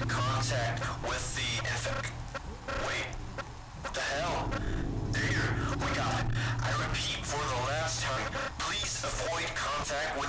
contact with the infect. Wait, what the hell? There, we got it. I repeat for the last time, please avoid contact with